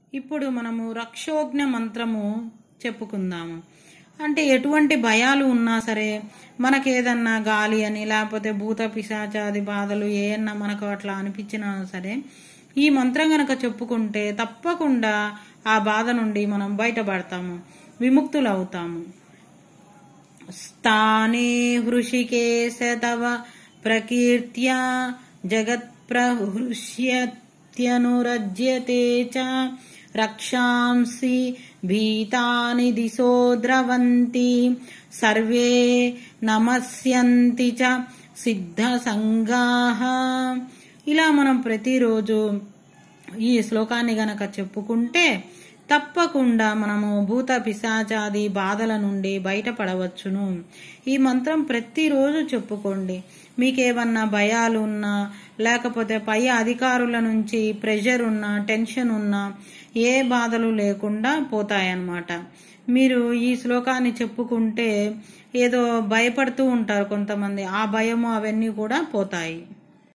ఇప్పుడు మనము రక్షోజ్ఞ మంత్రము చెప్పుకుందాము. అంటే ఎటువంటి భయాలు ఉన్నా సరే, మనకేదన్నా గాలి అని లేకపోతే భూత పిశాచాది బాధలు ఏమన్నా మనకు అట్లా అనిపించినా సరే, ఈ మంత్రం గనక చెప్పుకుంటే తప్పకుండా ఆ బాధ నుండి మనం బయటపడతాము, విముక్తులవుతాము. స్థానే హృషికేశ తవ ప్రకీర్త్యా జగత్ ప్రహృష్యత్యనురజ్యతే చ రక్షాంసి భీతాని దిశో ద్రవంతి సర్వే నమస్యంతి చ సిద్ధ సంగాః. ఇలా మనం ప్రతిరోజు ఈ శ్లోకాన్ని గనక చెప్పుకుంటే తప్పకుండా మనము భూత పిశాచాది బాధల నుండి బయటపడవచ్చును. ఈ మంత్రం ప్రతిరోజు చెప్పుకోండి. మీకేమన్నా భయాలు ఉన్నా, లేకపోతే పై అధికారుల నుంచి ప్రెషర్ ఉన్నా, టెన్షన్ ఉన్నా, ఏ బాధలు లేకుండా పోతాయన్నమాట. మీరు ఈ శ్లోకాన్ని చెప్పుకుంటే ఏదో భయపడుతూ ఉంటారు కొంతమంది, ఆ భయము అవన్నీ కూడా పోతాయి.